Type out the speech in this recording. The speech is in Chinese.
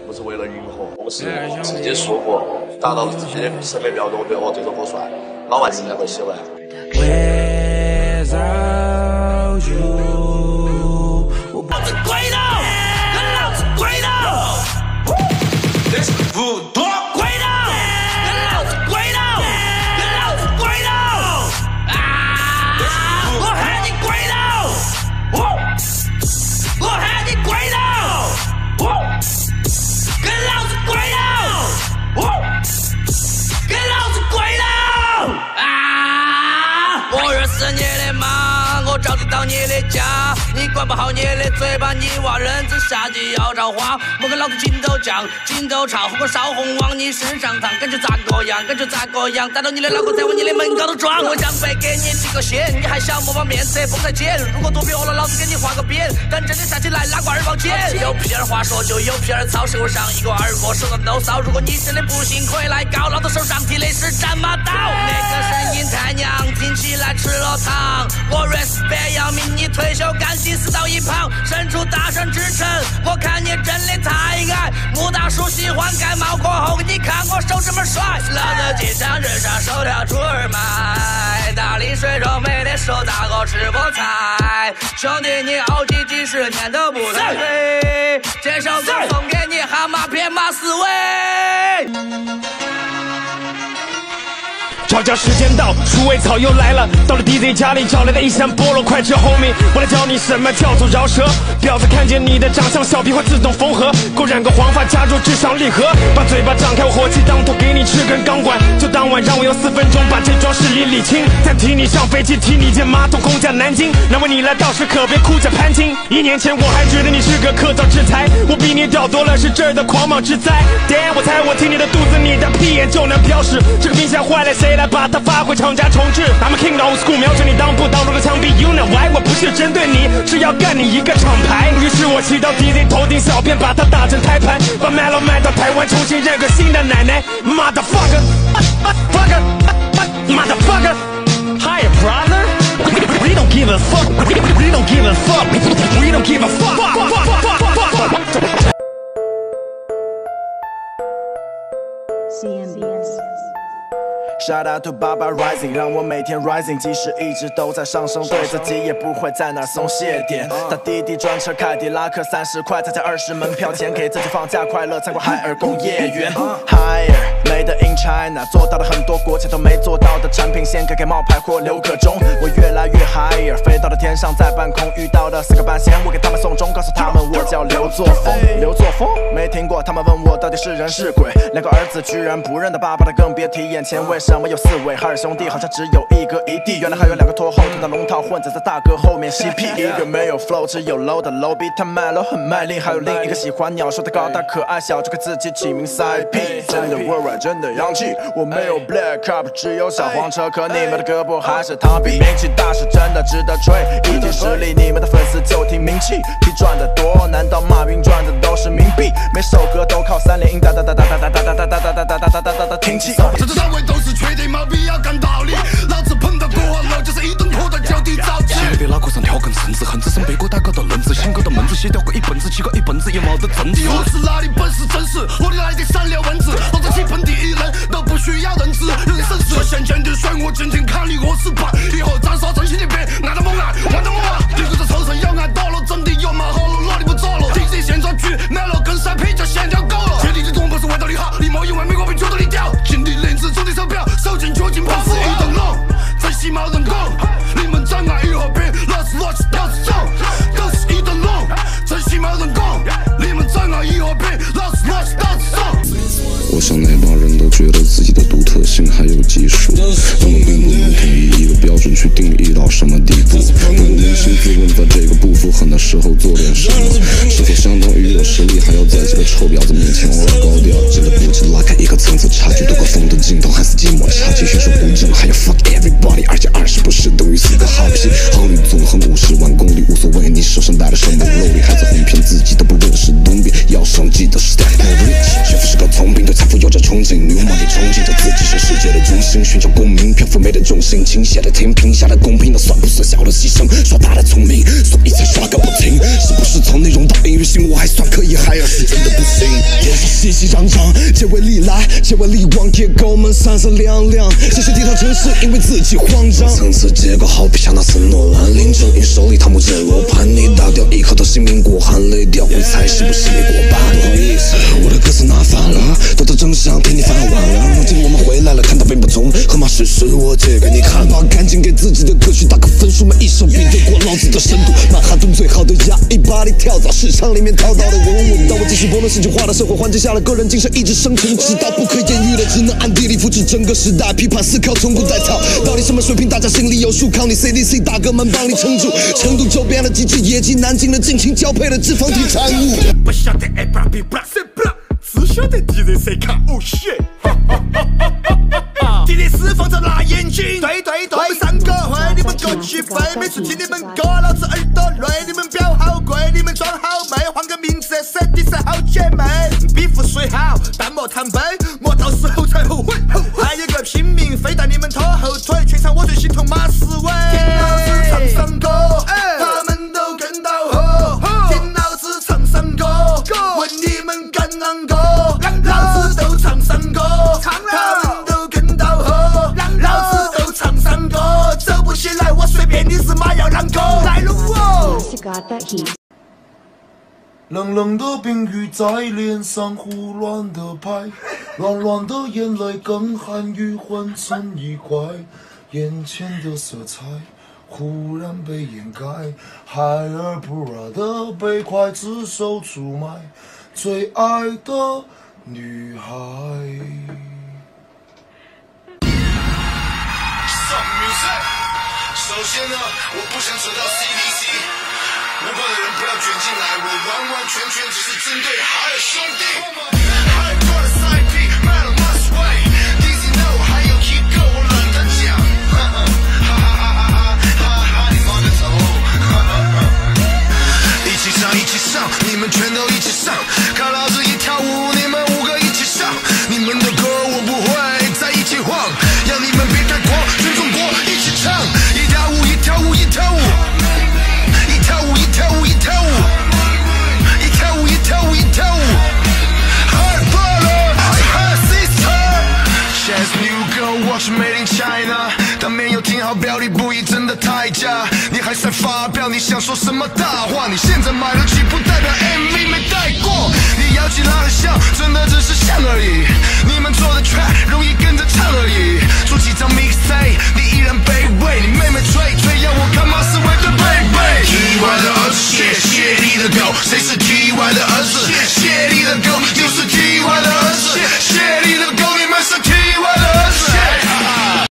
不是为了迎合，我们是直接说过，达到了自己的审美标准，我觉得这首歌帅，老外自然会喜欢。Without you， 老子跪倒，老子跪倒，不多跪倒，老子跪倒，老子跪倒，啊！我喊你跪倒，我喊你跪倒，跟老子跪倒，跟老子跪倒，啊！我认识你的妈，我找得到你的家，你管不好你的嘴巴，你娃人子夏季要着花，莫跟老子紧走犟，紧走潮，火锅烧红往你身上烫，感觉咋个样？感觉咋个样？逮到你的脑壳再往你的门高头撞，我想背给你提个线，你还想莫把面色绷在肩？如果肚皮饿了，老子给你画个扁，等真的下起来拉个2包钱。有屁儿话说就有屁儿操，手上一个耳光，手上都骚。如果你真的不信，可以来告，老子手上提的是战马刀。那个声音太娘，听起来吃了糖。我 respect 要命，你退休干心死到一旁，伸出大声支撑。我看你真的太矮，穆大叔喜欢盖帽过后，你看我手这么帅，老子经常人上手条出尔卖，大力水肉没得手咋个吃菠菜？兄弟你熬几10年都不太对，这首歌送给你蛤蟆偏马思维。 吵架时间到，鼠尾草又来了，到了 DJ 家里找来的一箱菠萝，快吃 homie， 我来教你什么叫做饶舌。婊子看见你的长相，小屁会自动缝合，给我染个黄发，加入智商礼盒，把嘴巴张开，我火气当头给你吃根钢管，就当晚让我用4分钟把这桩事理清。再提你上飞机，提你见马桶，空降南京，难为你来到时可别哭着攀亲。1年前我还觉得你是个客造之才，我比你屌多了，是这儿的狂妄之灾。Damn， 我猜我听你的肚子，你的屁眼就能飙屎，这个冰箱坏了谁来把它发挥厂家重置。I'm a king old school， 瞄准你当不当路的枪毙 ，You know why？ 我不是针对你，是要干你一个厂牌。于是我骑到 DJ 头顶小便，把它打成胎盘，把 Melo 卖到台湾，重新认个新的奶奶。Motherfucker，Motherfucker，Hi brother， We don't give a fuck，We don't give a fuck，We don't give a fuck。 Shout out to Baba Rising， 让我每天 Rising， 即使一直都在上升，对自己也不会在哪儿松懈点。打滴滴专车凯迪拉克30块，再加20门票钱，给自己放假快乐，参观海尔工业园。Higher Made in China， 做到了很多国家都没做到的产品线，给冒牌货留个钟。我越来越 higher， 飞到了天上，在半空遇到了4个半仙，我给他们送终，告诉他们我叫刘作峰。刘作峰没听过，他们问我到底是人是鬼。2个儿子居然不认得爸爸的，更别提眼前为什么有4位海尔兄弟，好像只有1个一弟，原来还有2个拖后腿的龙套混着在大哥后面吸屁。1个没有 flow， 只有 low 的 low， 比他卖 low 很卖力，还有另一个喜欢鸟说的高大可爱小，就给自己起名塞屁。真的 worldwide， 真的洋气，我没有 black cup， 只有小黄车，可你们的胳膊还是螳臂。名气大是真的值得吹，一听实力，你们的粉丝就听名气。屁赚得多，难道马云赚的都是冥币？每首歌都靠3连音，哒哒哒哒哒哒哒哒哒哒哒哒哒哒哒哒听起。 这3位都是缺德，没必要讲道理。老子碰到过后就是一顿拖到脚底着急。别脑壳上跳根绳子，恨子生背锅打搞到愣子，想搞到闷子，写掉个1本子，起个1本子也没得政治。我是哪里本事真实，我的来的3流文字，老子气喷第1人都不需要认知，人的绅士。这先前的甩我今天看你我是怕，以后斩杀真心的别按到猛按，按到猛按。你个这抽身要按到了，真的有嘛好了，哪里不早了 ？DJ 现抓局买了跟3皮就线条够了。接地的动不是为到你好，你莫以为美国比觉得你屌，金的链子，中的手表，手进脚进，跑死一等龙，真心没人拱。你们真爱以后别老是落去到处走，都是一等龙，真心没人拱。你们真爱以后别老是落去到处走。 我想那帮人都觉得自己的独特性还有技术，我们并不能统一一个标准去定义到什么地步。如果扪心自问，在这个不符合的时候做点什么，是否相当于有实力，还要在几个臭婊子面前偶尔高调？记得不记拉开一个层次差距，多个风的尽头还是寂寞差距，学术不正，还有 fuck everybody， 而且20不是等于4个好屁。航旅纵横50万公里无所谓，你手上戴的什么肉里，孩子哄骗自己都不认识东边，要生记得 step more rich， 学富是个聪明，对财富有着憧憬，女王的憧憬着自己是世界的中心。 心，寻求共鸣，漂浮美的重心，倾斜的天平下的公平，那算不算小的牺牲？耍大的聪明，所以才刷个不停。是不是从内容到音乐性，我还算可以，海尔是真的不行。天上熙熙攘攘，结尾力来，结尾力往，野狗们闪闪亮亮。这些地套城市因为自己慌张，层次结构好比像那斯诺兰，林正英手里汤姆剑罗盘，你打掉一口的新苹果，含泪掉回才是不是你过半？不好意思，我的歌词拿反了，得到真相替你翻晚了。如今我们回来了，看到并不中，河马史诗我借给你看吧，赶紧给自己的歌曲打个分数，每一首比得过老子的深度。曼哈顿最好的牙一把你跳蚤市场里面淘到的文物，当我继续不能戏剧化的社会环境下的个人精神一直生存，直到不可言喻的，只能暗地里复制整个时代，批判思考从古代草，到底什么水平，大家心里有数，靠你 CDC 大哥们帮你撑住。成都周边的极致野鸡，南京的近亲交配的脂肪体产物。 不晓得 A blah B blah C blah， 只晓得 DJ C 卡哦 shit。今天释放着辣眼睛，对，我们三个会，你们够起飞，每次听你们歌，老子耳朵累，你们表好贵，你们装好美，换个名字，CD 是好姐妹，比付水好，但莫贪杯，莫到时候才后悔。还有个拼命非但你们拖后腿，全场我最心痛马思唯。听老子唱山歌，他们都跟到后，听老子唱山歌，问你们敢啷个？老子都唱山歌，他们都跟到后，老子都唱山歌，走不起来我随便你是马要啷个？来了我。冷冷的冰雨在脸上胡乱的拍，软软的眼泪跟寒雨混成一块，眼前的色彩忽然被掩盖，海尔不拉的被刽子手出卖，最爱的女孩。首先呢，我不想扯到 CDC， 无关的人不要卷进来，我完完全全只是针对海尔兄弟。海尔 IP 卖了 must way， Dizzy no 还有一个我懒得讲，哈哈哈哈哈哈，你妈的头！一起上，你们全都一起上，看老子一跳舞，你们5个一起上，你们的歌我不会再一起晃，要你们别太狂，全中国一起唱，一跳舞，一跳舞，一跳舞，一跳舞，一跳舞，一跳舞，一跳舞，一跳舞，一跳舞。Hard brother, hard sister, she's new girl, watch made in China。当面有听好表里不一，真的太假。你还在发表你想说什么大话？你现在买得起，不代表 MV 没带过。你摇起拉很像，真的只是像而已。你们做的 track 容易跟着唱而已。出几张 mixtape， 你依然卑微。你妹妹吹要我看马思唯的贝贝。TY 的儿子谢丽的狗，谁是 TY 的儿子？谢丽的